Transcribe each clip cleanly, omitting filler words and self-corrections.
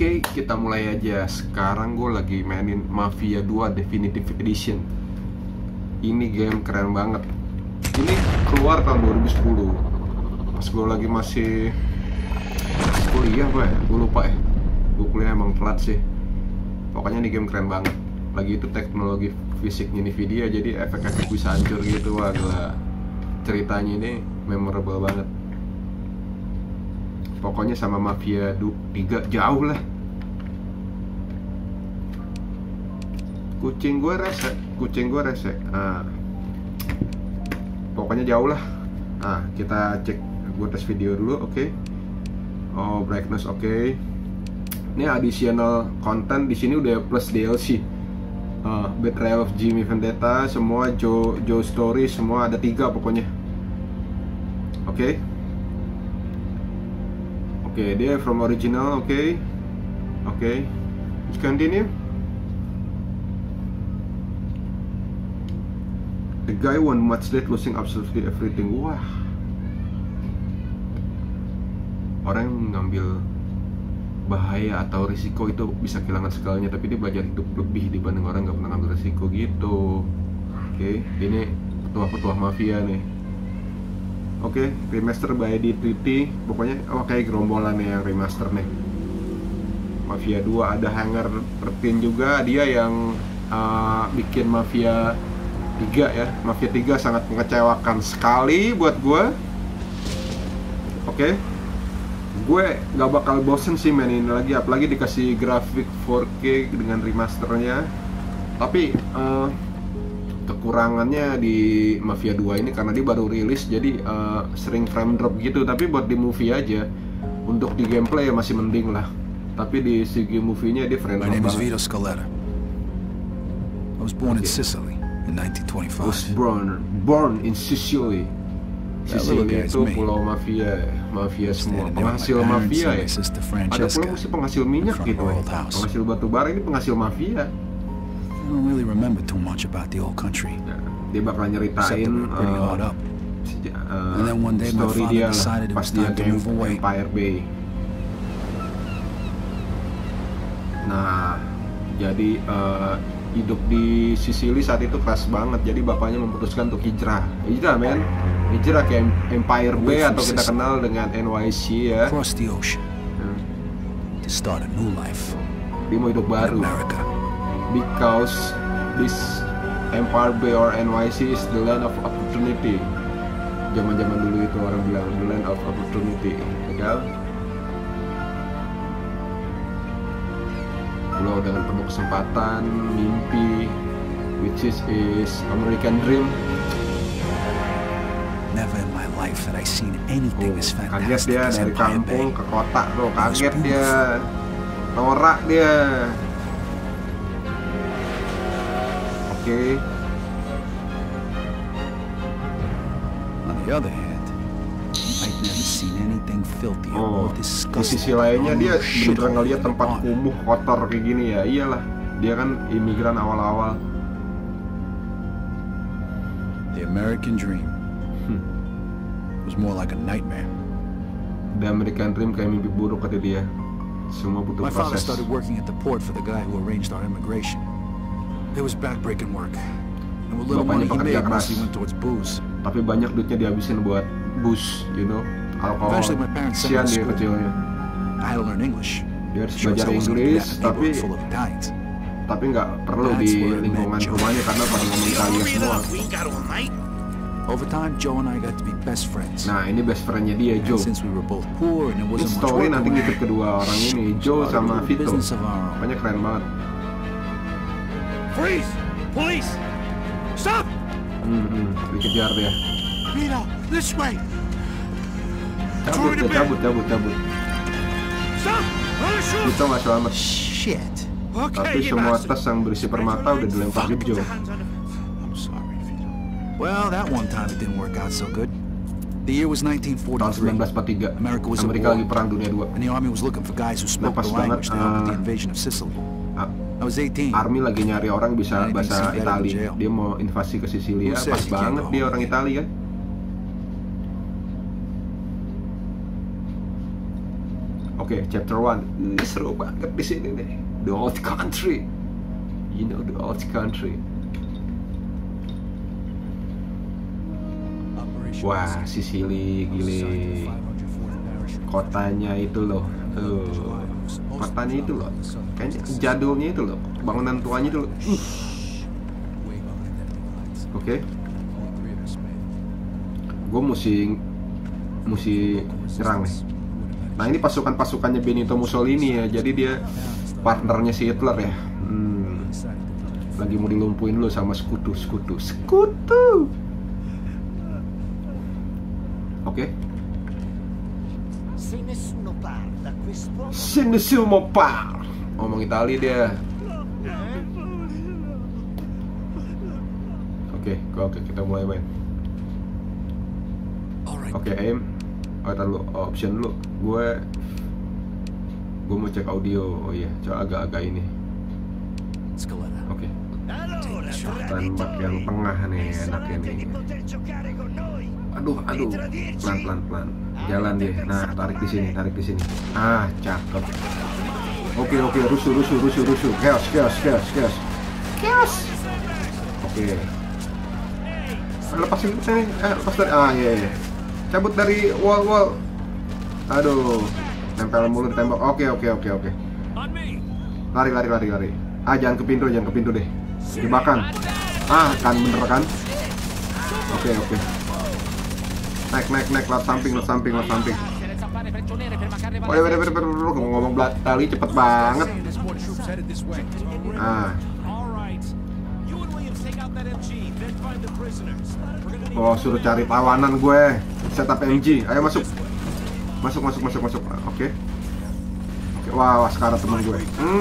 Oke, kita mulai aja. Sekarang gue lagi mainin Mafia 2 Definitive Edition. Ini game keren banget. Ini keluar tahun 2010. Pas gue lagi masih kuliah, gue lupa ya. Gue kuliah emang telat sih. Pokoknya ini game keren banget. Lagi itu teknologi fisiknya Nvidia, jadi efek-efek bisa hancur gitu. Wah, gila. Ceritanya ini memorable banget. Pokoknya sama Mafia 3 jauh lah. Kucing gue rese. Pokoknya jauh lah. Kita cek. Gue tes video dulu, oke. Oh, brightness oke. Ini additional content di sini udah plus DLC. Betrayal of Jimmy Vendetta, semua Joe Story, semua ada 3 pokoknya. Oke. Oke, dia from original, oke. Let's continue. The guy won much late, losing absolutely everything. Wah. Orang yang ngambil bahaya atau risiko itu bisa kehilangan segalanya, tapi dia belajar hidup lebih dibanding orang nggak pernah ngambil risiko gitu. Oke, ini petuah-petuah mafia nih. Oke, remaster by D3T. Pokoknya kayak gerombolan nih yang remaster nih. Mafia 2 ada Hangar 13 juga. Dia yang bikin Mafia 3 ya. Mafia 3 sangat mengecewakan sekali buat gue. Oke. Gue gak bakal bosen sih mainin lagi, apalagi dikasih grafik 4K dengan remasternya. Tapi kekurangannya di Mafia 2 ini karena dia baru rilis, jadi sering frame drop gitu. Tapi buat di movie aja, untuk di gameplay ya masih mending lah. Tapi di segi movie-nya dia frame drop banget. My name is Vito Scaletta. I was born in Sicily in 1925. Was born in Sicily. Sicily itu pulau mafia semua, penghasil mafia ya. Ada pulau mesti penghasil minyak gitu ya. Penghasil batu bara, ini penghasil mafia. I don't really remember too much about the old country. Dia bakal nyeritain story dia lah pas dia game Empire Bay. Nah, jadi hidup di Sicily saat itu keras banget. Jadi bapaknya memutuskan untuk hijrah men. Hijrah ke Empire Bay atau kita kenal dengan NYC ya. Cross the ocean to start a new life. Dia mau hidup baru. Because this Empire Bay or NYC is the land of opportunity. Zaman-zaman dulu itu orang bilang the land of opportunity, ya kan? Pulau dengan penuh kesempatan, mimpi, which is American dream. Never in my life had I seen anything as Kaget fantastic dia as dari Empire Bay. kampung ke kota, bro. Kaget dia, norak dia. Oke. On the other hand, I'd never seen anything filthy or Di disgusting. sisi lainnya dia beneran ngeliat tempat kumuh kotor kayak gini ya. Iyalah, dia kan imigran awal-awal. The American dream was more like a nightmare. The American dream kayak mimpi buruk kata dia. Semua butuh My father proses. started working at the port for the guy who arranged our immigration. It was backbreaking work, and what little money he made mostly went towards booze. Tapi banyak duitnya dihabisin buat booze, alkohol. Eventually my parents sent me Kasian to dia school. kecilnya. I had to learn English. Dia harus Sure as belajar I wasn't gonna be Inggris, at a tapi neighborhood full of Italians. nggak perlu di lingkungan rumahnya karena pada ngomong Italia semua. Over time, Joe and I got to be best friends. Nah, ini best friend-nya dia, And Joe. since we were both poor and there Ini wasn't much story work nanti going ngikut kedua orang ini, Joe sama Vito. business of our own. Pokoknya keren banget. Freeze! Police! Stop! Dikejar dia. Vito, this way! Cabut. Stop! I'll shoot! Vito nggak selamat. Shit. Tapi Okay, you semua bastard. tas yang berisi permata udah dilempar ke Joe. I'm sorry, Vito. Well, that one time it didn't work out so good. The year was Tahun 1943. 1943, America was at Amerika war. lagi perang dunia 2. And the army was looking for guys who spoke pas the banget, language to help with the invasion of Sicily. I was 18. Army lagi nyari orang bisa Nah, bahasa ini Itali. jail. Dia mau invasi ke Sisilia. Who says Pas he can't banget go dia home? orang Itali kan. Oke, Oke, chapter 1. Seru banget di sini nih. The old country. You know the old country. Wah, Sicily gile. Kotanya itu loh. Kotanya itu loh. Kayaknya jadulnya itu loh. Bangunan tuanya itu loh. Oke. Gue mesti nyerang nih. Nah, ini pasukannya Benito Mussolini ya. Jadi dia partnernya si Hitler ya. Lagi mau dilumpuhin lu sama sekutu. Oke. Se nessuno parla. Ngomong Itali dia. Oke, kita mulai main. Oke, aim. Tar lu, option dulu. Gue mau cek audio. Oh iya, coba agak-agak ini. Oke. Tembak yang tengah nih, enaknya nih. Aduh, pelan. Jalan dia. Nah, tarik di sini. Ah, cakep. Oke, rusuh. Chaos. Oke. Lepasin nih. Lepas dari. Ah, iya. Cabut dari wall. Aduh. Nempel mulu ditembak. Oke. Lari. Ah, jangan ke pintu deh. Jebakan. Ah, kan bener kan? Oke. Naik, lewat samping. Waduh, ngomong Itali cepet banget. Ah. Oh, suruh cari tawanan gue. Setup MG. Ayo masuk. Oke. Wah, sekarang teman gue.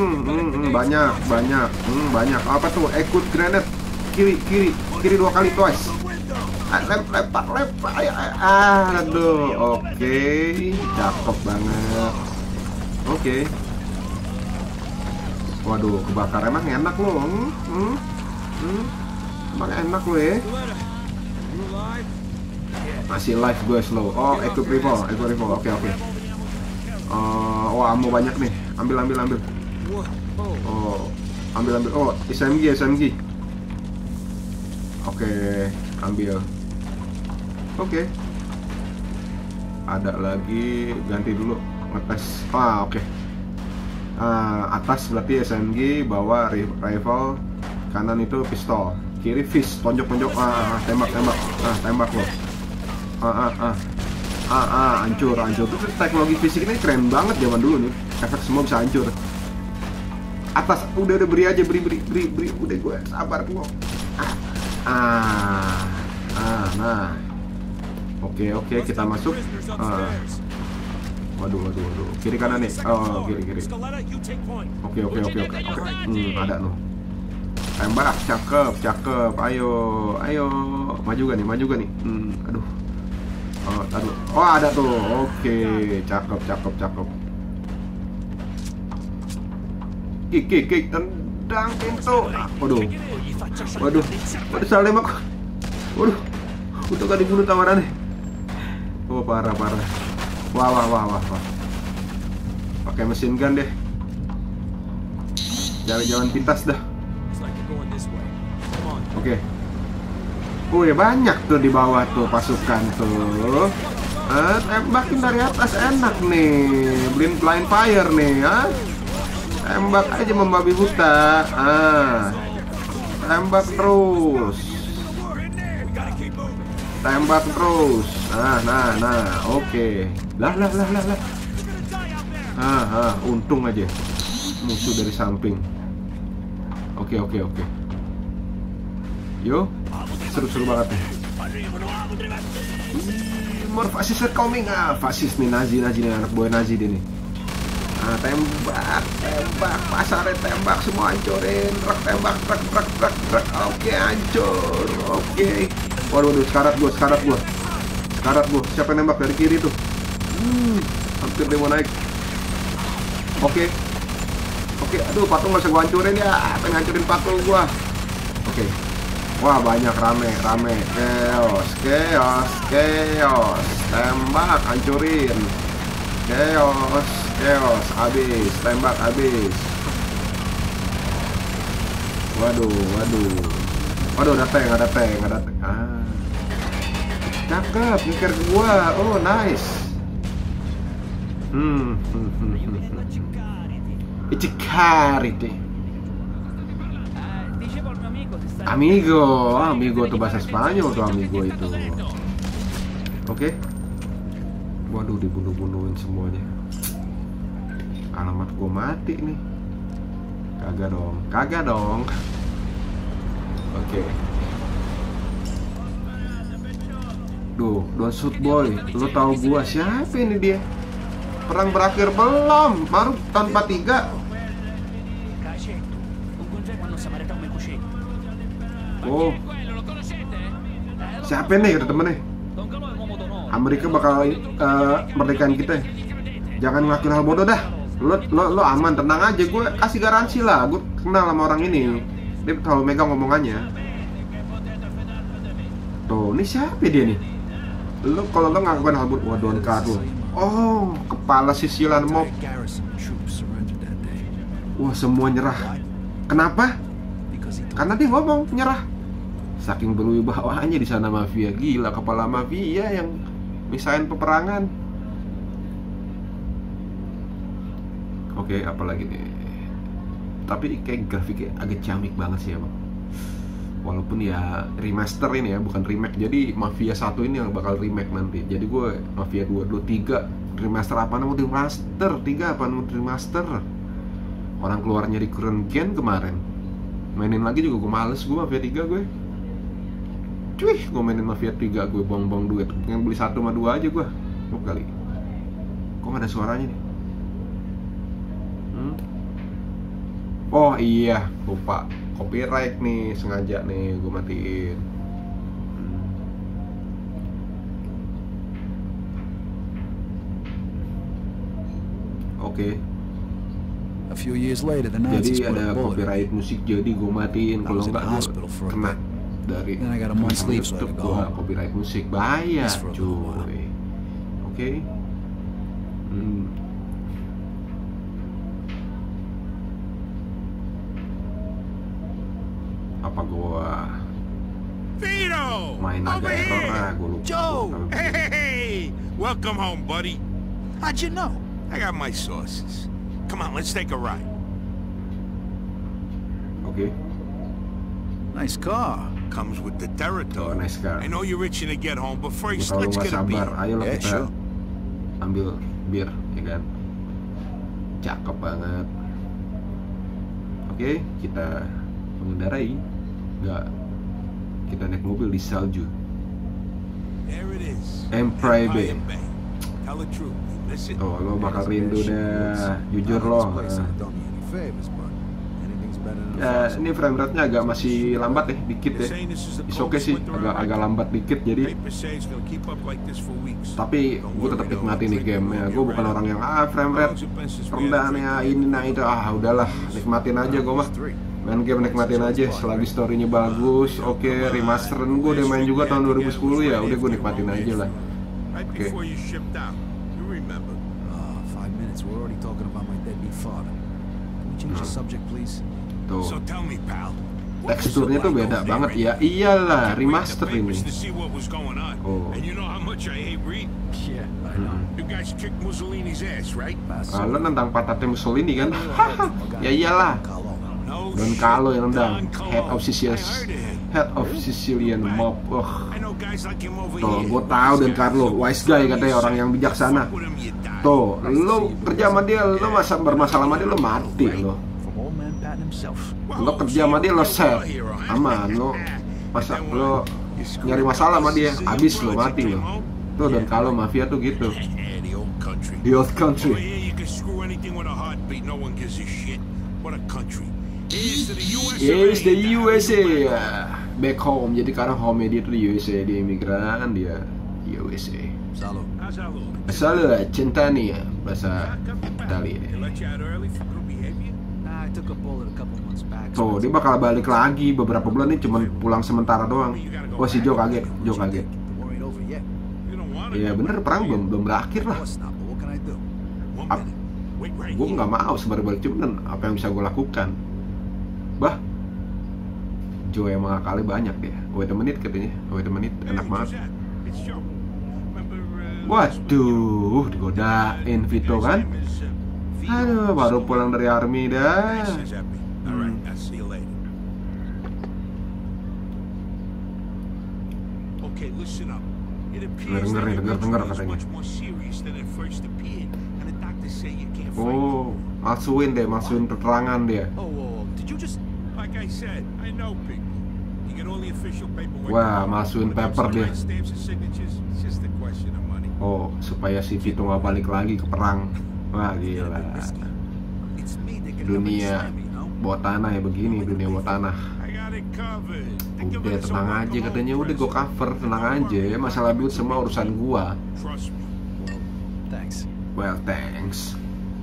Banyak. Apa tuh? Ekut granat. Kiri 2 kali twice. Lempar. Aduh. Oke. Cakep banget. Oke. Waduh, kebakar. Emang enak loh. Emang enak loh ya. Masih live gue slow. Oh, equip rifle. Oke. Wah, ammo banyak nih. Ambil. Oh, ambil. Oh, SMG. Oke, ambil. Oke. Ada lagi, ganti dulu, ngetes. Oke. Atas berarti SMG, bawah rifle, kanan itu pistol, kiri fist, tonjok. Tembak lo. Hancur. Itu teknologi fisik ini keren banget zaman dulu nih. Efek semua bisa hancur. Atas, udah beri aja, beri. Udah gue sabar gua. Nah. Oke, kita masuk. Waduh. Kiri kanan nih. Oh, kiri. Oke. Ada loh. Tembak, cakep. Ayo. Maju gak nih? Aduh. Oh, ada tuh. Oke, cakep. Kick, tendang pintu. Waduh, salah nembak. Waduh, udah gak dibunuh tawarannya. Oh, parah. Wah. Pakai mesin gun deh. Jalan pintas dah. Oke. Ya banyak tuh di bawah tuh pasukan tuh. Tembakin dari atas enak nih. Blind fire nih, Tembak aja membabi buta. Tembak terus. Nah. Oke. Lah. Untung aja musuh dari samping. Oke. Yo, seru banget nih. More fasis are coming. Fasis nih, Nazi nih, anak buah Nazi dia nih. Tembak, pasarnya tembak, semua hancurin. Truk tembak. Oke, hancur. Oke. Waduh, sekarat gua. Siapa yang nembak dari kiri tuh? Hampir dia mau naik. Oke. Aduh, patung gak usah gua hancurin ya. Pengen hancurin patung gua. Oke. Wah, banyak, rame. Chaos. Tembak, hancurin. Chaos, habis, tembak habis. Waduh, ada tank. Ah, cakep, nyeker ke gua. Oh, nice. Icicariti. Amigo tuh bahasa Spanyol tuh amigo itu. Oke. Waduh, dibunuh-bunuhin semuanya. Alamat gua mati nih. Kagak dong. Oke. Duh, don't shoot boy. Lu tahu gua siapa ini dia? Perang berakhir belum, baru tanpa 3. Oh, siapa nih kata temennya? Amerika bakal merdekain kita. Jangan ngelakuin hal bodoh dah. Lo aman, tenang aja. Gue kasih garansi lah. Gue kenal sama orang ini. Dia selalu megang ngomongannya. Tuh, ini siapa dia nih? Lo kalau lo ngelakuin hal bodoh, Don Carlo. Oh, kepala sisilan mob. Wah, semua nyerah. Kenapa? Karena dia ngomong nyerah. Saking berwibawanya di sana mafia. Gila, kepala mafia yang misahin peperangan. Oke, apalagi nih. Tapi kayak grafiknya agak ciamik banget sih ya, Bang. Walaupun ya remaster ini ya, bukan remake. Jadi Mafia 1 ini yang bakal remake nanti. Jadi gue Mafia 2, 3 remaster apa namanya remaster, 3 apa namanya remaster. Orang keluarnya di current gen kemarin. Mainin lagi juga gue males, gue Mafia 3 gue. Cuy, gue mainin Mafia 3 gue buang-buang duit. Yang beli 1 sama 2 aja gue. Kok kali. Kok gak ada suaranya nih? Oh iya, lupa. Copyright nih, sengaja nih gue matiin. Oke. A few years later, the Nazis Jadi put a ada bullet in me. copyright musik, jadi gue matiin. Kalau nggak gue kena dari Then I got a month's leave, so I YouTube could go gue home. copyright musik bahaya, Just for a little while. cuy. Oke. Apa gua Vito! main Over agak error? here! Gue lupa. Joe! Hey! Welcome home, buddy. How'd you know? I got my sources. Come on, let's take a ride. Oke. Nice car. Comes with the Oh, territory. nice car. I know you're itching to get home, but Gue first, selalu let's gak get a sabar. beer. Ayo lah Yeah, kita sure. ambil bir, ya kan? Cakep banget. Oke, kita mengendarai. Nggak, kita naik mobil di salju. There it is. Empire Bay. Bay. Tell the truth. Listen. Tuh, lo bakal rindu dah. Jujur lo. Ya, ini frame rate-nya agak masih lambat ya, dikit ya. Is oke sih, agak lambat dikit jadi. Paper says it's gonna keep up like this for weeks. Tapi gue tetap nikmatin nih gamenya. Gue bukan orang yang frame rate rendah nih, ini nah itu. Udahlah, nikmatin aja gue mah. Main game nikmatin aja, selagi story-nya bagus. Oke, remasteran gue udah main juga tahun 2010 ya. Udah gue nikmatin aja lah. Right Okay. before you shipped out. You remember. 5 minutes. We're already talking about my deadbeat father. Can we change the subject, please? Tuh, So tell me, pal. teksturnya tuh beda banget ya. Iyalah, remaster ini. Oh. And you know how much I hate Reed? Yeah, I know. You guys kicked Mussolini's ass, right? Lo nentang patatnya Mussolini kan? Ya iyalah. No. Don shit. Carlo yang nendang. Don Head of Carlo. Sicilian, I heard of him. Head of Sicilian mob. I know guys like him over Tuh, here. gue tahu Don Carlo, wise guy katanya, orang yang bijaksana. Fuck with him, you die. Tuh, lo kerja sama dia, lo masa bermasalah sama dia, lo mati lo. From old man Patton himself. Lo kerja sama dia, lo set, aman. Lo masa lo nyari masalah sama dia, habis lo mati lo. Tuh, Don Carlo mafia tuh gitu. Yeah, the old country. The old Over country. here you can screw anything with a heartbeat. No one gives a shit. What a country. Here's to the USA. Yes, the USA. Back home, jadi karena home dia tuh di USA, dia imigran, dia USA. Salud. How's that look? Asal Centania, bahasa Italia. They let you out early for good behavior? Nah, I took a bullet a couple months back. Tuh, dia bakal balik lagi beberapa bulan nih, cuman pulang sementara doang. Wah, si Joe kaget, The war ain't over yet. You don't want to. Ya bener, perang belum berakhir Of lah. course not, but what can I do? gue nggak mau sebar balik, cuman apa yang bisa gue lakukan? Bah, Joe yang mengakali banyak dia. Wait a minute katanya, wait a minute, enak banget. Waduh, digodain Vito kan? Aduh, baru pulang dari army dah. Dengar katanya. Oh, masukin keterangan dia. Wah, masukin paper dia. Oh, supaya si Vito nggak balik lagi ke perang. Wah, gila. Dunia bawah tanah ya begini, dunia bawah tanah. Udah tenang aja katanya, udah gue cover, tenang aja. Masalah duit semua urusan gua. Well, thanks.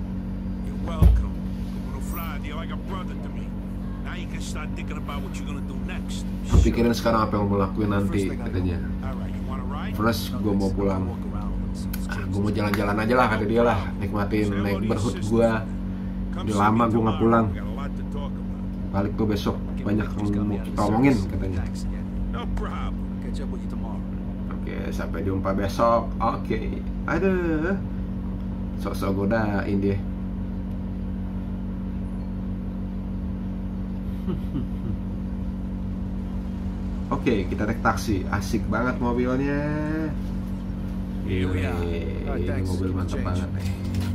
Pikirin sekarang apa yang mau lakuin nanti katanya. First, gue mau pulang. Gue mau jalan-jalan aja lah kata dia lah, nikmatin naik berhut gue. Udah lama gue nggak pulang. Balik tuh besok, banyak yang mau kita omongin katanya. Oke, sampai jumpa besok. Oke, aduh, sok-sok godain dia. Oke, kita naik taksi. Asik banget mobilnya. Ini mobil mantap banget nih.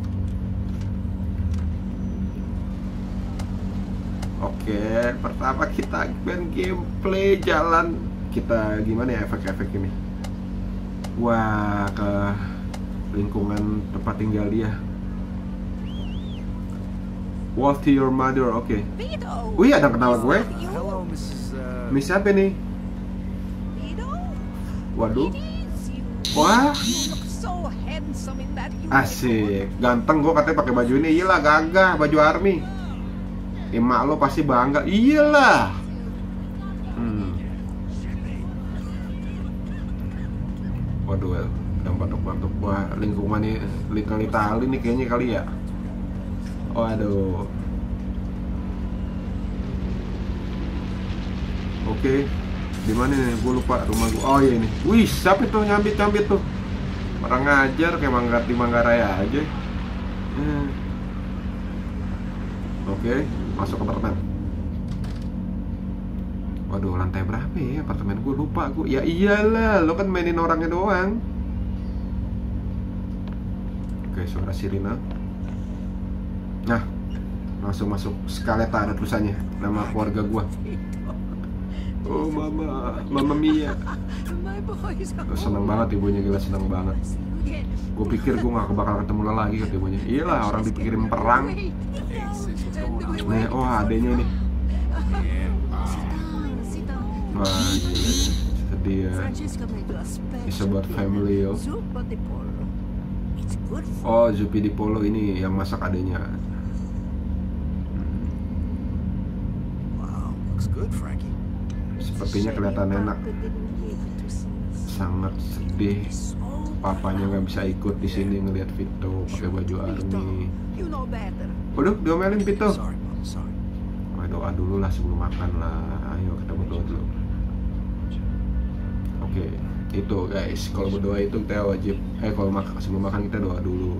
Oke, pertama kita main gameplay jalan. Kita gimana ya efek-efek ini? Wah, ke lingkungan tempat tinggal dia. Walk to your mother, oke. Wih, ada kenal gue. Miss apa nih? Waduh. Wah. Asik, ganteng gue katanya pakai baju ini. Iyalah, gagah baju army. Emak lo pasti bangga. Iyalah. Waduh, udah batuk-batuk. Wah, lingkungannya litali nih kayaknya kali ya. Waduh. Oke. Di mana nih? Gue lupa rumah gue. Oh iya ini. Wih, siapa itu nyambit tuh? Orang ngajar kayak di Manggarai aja. Oke, masuk apartemen. Waduh, lantai berapa ya apartemen gue? Lupa gue. Ya iyalah, lo kan mainin orangnya doang. Oke, suara sirine. Nah, langsung masuk. Skaleta ada tulisannya, nama keluarga gue. Oh Mama Mia. Seneng banget ibunya, gila seneng banget. Gue pikir gue gak bakal ketemu lagi kata ibunya. Iyalah, orang dipikirin perang. Nih, oh adenya nih. Wah, gila. Sedih ya. It's about family yo. Oh, Zuppi di Polo ini yang masak adenya. Wow, looks good, Frankie. Sepertinya kelihatan enak. Sangat sedih. Papanya nggak bisa ikut di sini ngelihat Vito pakai baju army. Waduh, diomelin Vito. Oh, doa dulu lah sebelum makan lah. Ayo kita berdoa dulu. Oke, itu guys. Kalau berdoa itu kita wajib. Kalau sebelum makan kita doa dulu.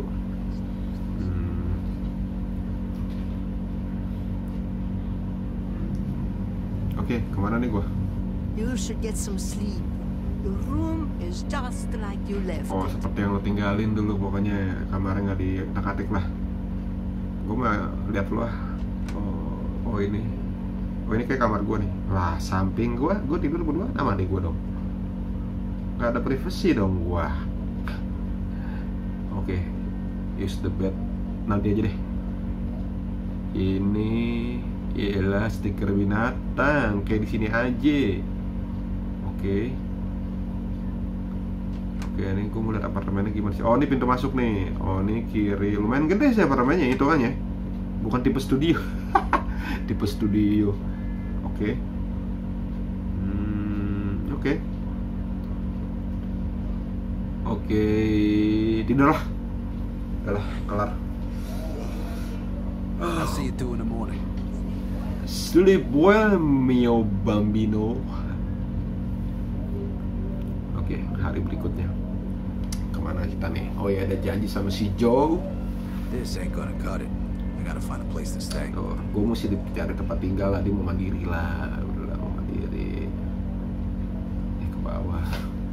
Oke, kemana nih gua? You should get some sleep. Your room is just like you left. Oh, seperti yang lo tinggalin dulu, pokoknya kamarnya nggak diutak-atik lah. Gue mah lihat lo ah. Oh ini kayak kamar gue nih. Lah, samping gue tidur berdua sama adik gue dong. Nggak ada privasi dong gue. Oke, use the bed nanti aja deh. Ini ialah stiker binatang kayak di sini aja. Oke, ini gue mau lihat apartemennya gimana sih. Oh, ini pintu masuk nih. Oh, ini kiri. Lumayan gede sih apartemennya, hitungannya. Bukan tipe studio. Tipe studio. Oke. Oke, tidur lah. Udah lah, kelar. I'll see you 2 in the morning. Sleep well, mio bambino. Oke, hari berikutnya. Kemana kita nih? Oh ya, ada janji sama si Joe. This ain't gonna cut it. I gotta find a place to stay. Oh, gue mesti cari tempat tinggal lah. Dia mau mandiri lah. Udah mau mandiri. Ke bawah.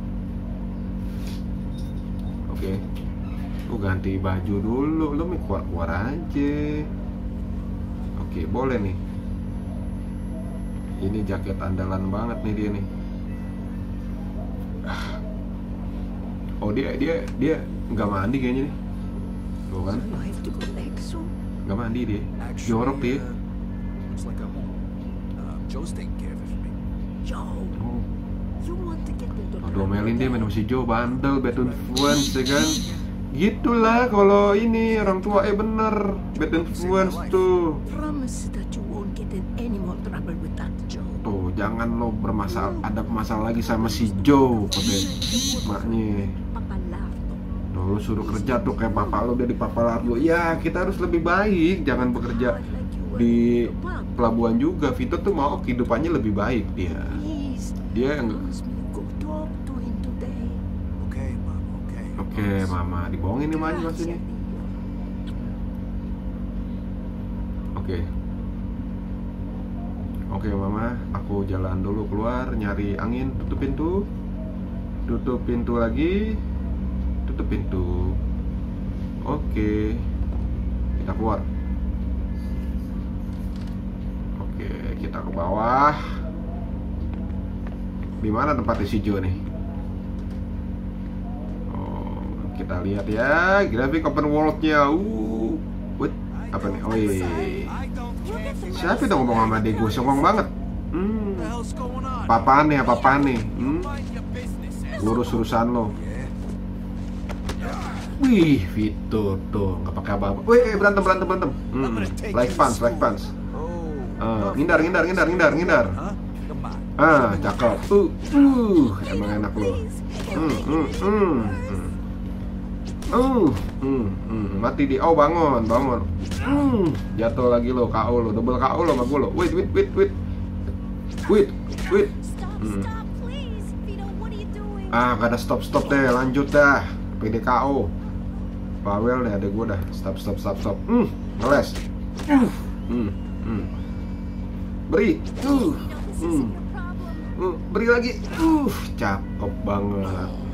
Oke. Gue ganti baju dulu. Lo mau keluar aja. Oke, boleh nih. Ini jaket andalan banget nih dia nih. Oh dia nggak mandi kayaknya nih. Tuh kan? I have to go back soon. Nggak mandi dia. Jorok dia. Looks like I'm home. Joe's taking care of it for me. Joe, Oh, you want to get into domelin dia minum si Joe, bandel, bad influence ya kan? Gitulah kalau ini orang tua bener, bad influence tuh. Promise that you won't get in any more trouble with that Joe. Tuh, jangan lo ada masalah lagi sama si Joe, kata maknya. Papa laughed. Tuh, lo suruh kerja tuh kayak papa lo, dia di papa lo. Ya, kita harus lebih baik, jangan bekerja di pelabuhan juga. Vito tuh mau kehidupannya lebih baik dia. Please, Dia promise me go talk to him today. Okay, Mom, okay. Oke, mama, dibohongin nih manja mas ini. Oke, mama, aku jalan dulu keluar nyari angin, tutup pintu lagi, tutup pintu. Oke, kita keluar. Oke, kita ke bawah. Di mana tempatnya si Joe nih? Oh, kita lihat ya, grafik open world-nya. What? Apa nih? Oh iya. Siapa itu ngomong sama dia? Gue songong banget. Papa nih. Urus urusan lo. Wih, Vito tuh nggak pakai apa-apa. Wih, berantem. Like punch. Ngindar. Cakep. Emang enak lo. Mati di. Oh, bangun. Jatuh lagi lo, KO lo, double KO lo sama gue lo. Wait. Stop, please. Vito, what are you doing? Gak ada stop deh, lanjut dah. PD KO. Bawel deh, ada gue dah. Stop. Ngeles. Beri. Vito, this isn't your problem. Beri lagi. Cakep banget.